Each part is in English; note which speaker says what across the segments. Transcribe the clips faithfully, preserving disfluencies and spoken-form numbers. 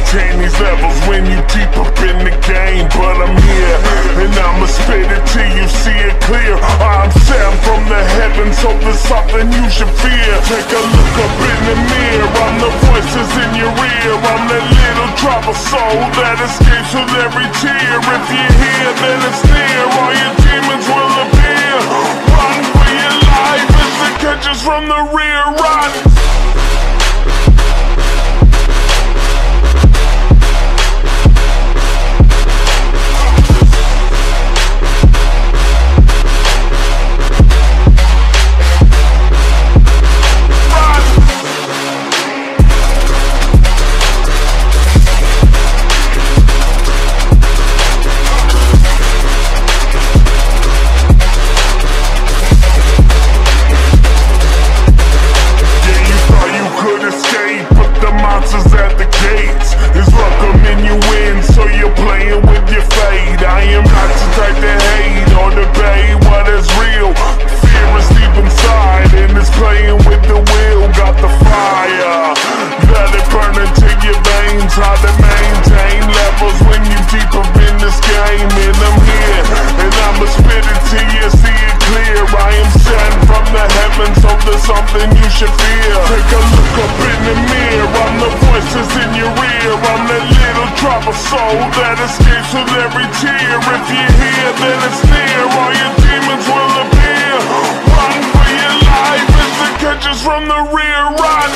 Speaker 1: maintain these levels when you deep up in the game. But I'm here, and I'ma spit it till you see it clear. I'm sent from the heavens, so there's something you should fear. Take a look up in the mirror, I'm the voices in your ear. I'm that little drop of soul that escapes with every tear. If you're here, then it's near, all your demons will appear. Run for your life as the catches from the rear. Run! Hard to maintain levels when you deep up in this game. And I'm here, and I'ma spit it till you see it clear. I am sent from the heavens, so there's something you should fear. Take a look up in the mirror, I'm the voices in your ear. I'm that little drop of soul that escapes with every tear. If you're here, then it's near, all your demons will appear. Run for your life as the catches from the rear. Run!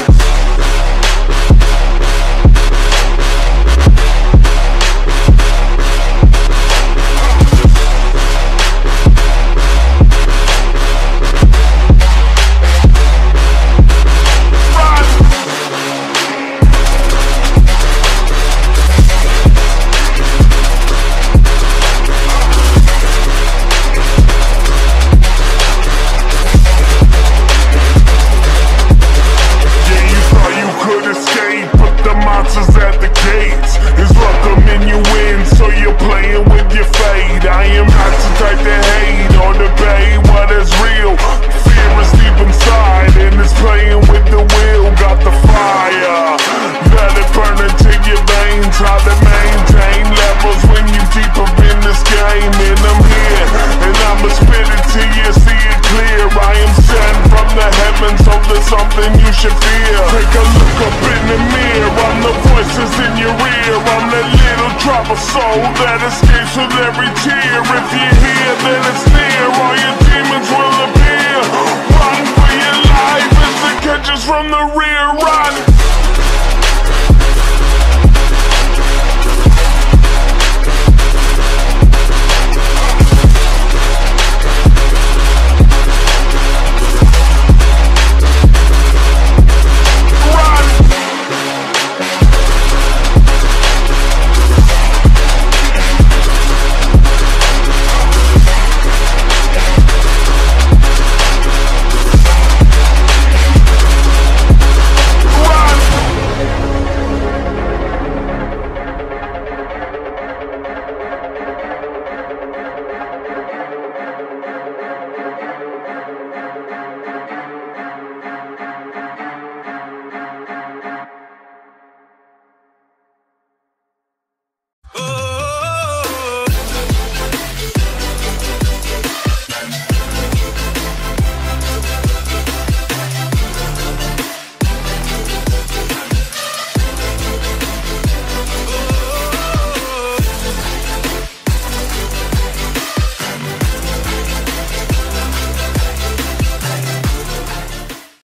Speaker 1: Hard to maintain levels when you deep up in this game. And I'm here, and I'ma spit it till you see it clear. I am sent from the heavens, so there's something you should fear. Take a look up in the mirror, I'm the voices in your ear. I'm that little drop of soul that escapes with every tear. If you're here, then it's near, all your demons will appear. Run for your life as the catches from the rear.